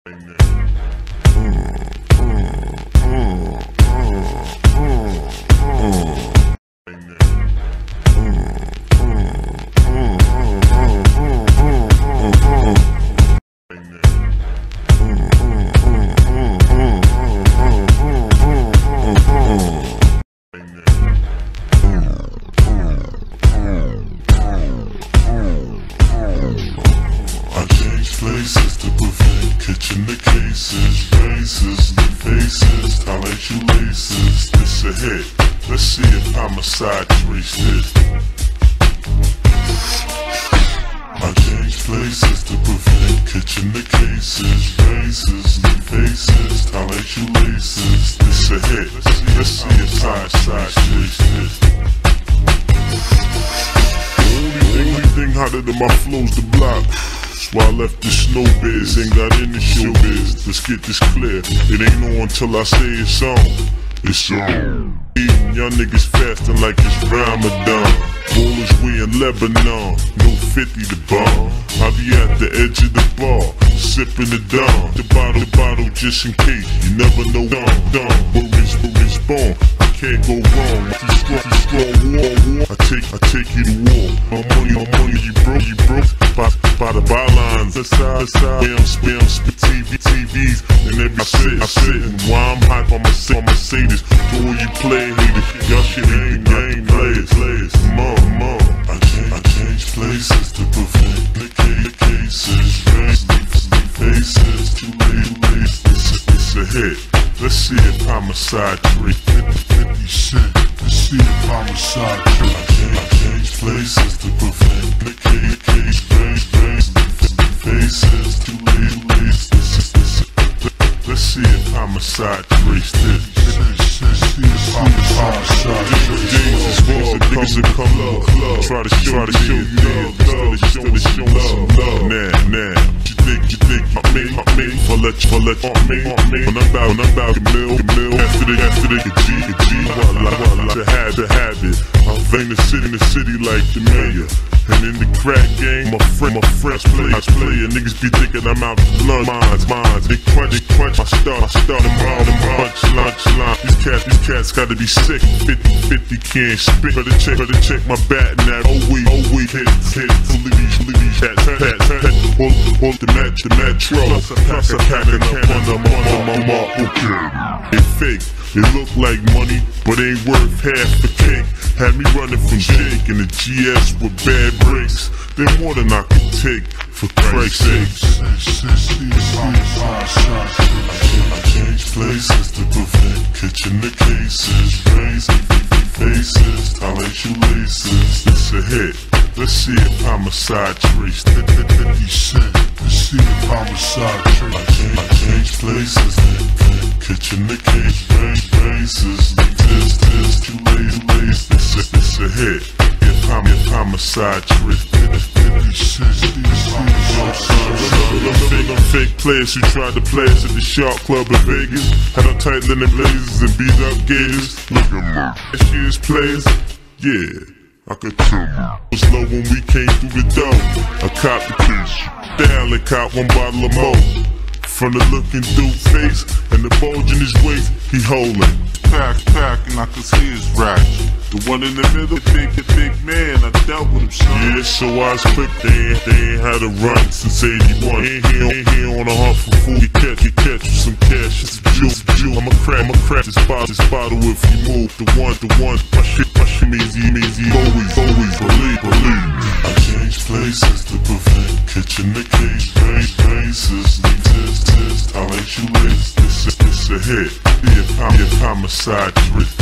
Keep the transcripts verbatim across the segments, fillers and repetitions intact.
Places to prevent catching the cases, races, the faces, talent you laces. This a hit. Let's see if homicide traced it. I change places to prevent catching the cases, races, the faces, talent you laces. This a hit. Let's see if homicide traced it. The only, only thing hotter than my flow's the block. That's why I left this snow biz, ain't got any showbiz. Let's get this clear, it ain't on till I say it's on. It's on. Eating y'all niggas fasting like it's Ramadan. Ballers we in Lebanon, no fifty to bomb. I be at the edge of the bar, sipping the dawn. The bottle, the bottle just in case, you never know. Dawn, dawn, worries, worries, born. I can't go wrong. Too strong, too strong, war, war. I take, I take you to war. My money, my money, you broke, you broke. By, by the bylines, the side, the side. Spam, spam, spit T V, T Vs. And every I sit, I sit. And while I'm hype, I'ma say, I'ma say this. To all you play haters, y'all shit ain't the game. Players, players, come on, come on. I change, I change places to prevent the cases. Race, leave faces, too late, too late. This is, this a hit. Let's see if homicide traced fifty, fifty cent. Let's see if homicide traced. I change, I change places to prevent the case, race, race, leave faces, too late, too late. This is, this is, let's see if homicide traced it. Niggas that come up, try to show, try to show you love, instead of showing some love. Nah, nah, you think, you think, I mean, I mean, I'll let you, I'll let you, I mean, I mean. When I'm about, when I'm about, get mill, get mill. After the, after the, get G, get G. Voila, voila, to have, to have it. I'll vein the city, the city like the mayor. And in the crack game, my friend, my friends play, I play. And niggas be thinking I'm out to lunch. Mines, mines, they crunch, they crunch. I start, I start them all, them punch, lunch, line. These cats, these cats gotta be sick. fifty, fifty can't spit. Better check, better check my bat now. Oh wait, oh wait, hit, hit. Fully these, fully these hats, pat, pat. Hold, hold the match, the metro. Plus a pack, a pack, and a cannon, on my mark, okay. They fake, they look like money, but ain't worth half the cake. Had me running from Jake in the G S with bad brakes. They're more than I could take, for Christ's sakes. I change places to prevent catching the cases. Raise faces, talent you laces. This a hit. Let's see if homicide traced it. fifty cent. Let's see if homicide traced. I change, I change places to prevent catching the case. Races, this, this, too late, too late. This a, this a hit. If, hom if homicide traced fifty cent. Them fake players who tried to play us at the Shark Club in Vegas. Had on tight linen blazers and beat up gators. Look at me. She is players, yeah. I could tell you. It was low when we came through the door. I copped the case. Down and caught one bottle of more. From the looking through face and the bulge in his waist, he holding. Pack, pack, and I could see his rack. The one in the middle, big, the big man, I dealt with him, son. Yeah, so I was quick, they ain't, they ain't had a run since eighty-one. Ain't here, ain't here on a hunt for food. You catch, you catch with some cash, it's a Jew, it's a Jew. I'ma crack, I'ma crack this bottle, this bottle if you move. The one, the one, my shit, my shit, easy, easy. Always, always, believe, believe. I change places to prevent catching the case. Race, races, this, this, talent you lace. This, this a hit. If, if homicide traced.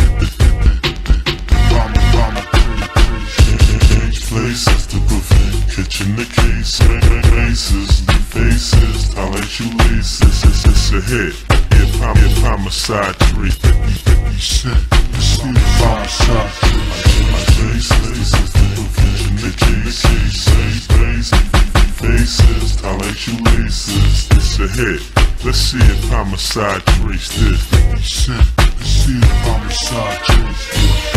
Change places to prevent catching the case. Races, leave faces, talent you laces. This, this a hit. If, if homicide traced. fifty, fifty cent. Let's see if homicide traced. Change places to prevent catching the case. Races, leave faces, talent you laces. This a hit. Let's see if homicide traced it. fifty cent. Let's see if homicide traced it.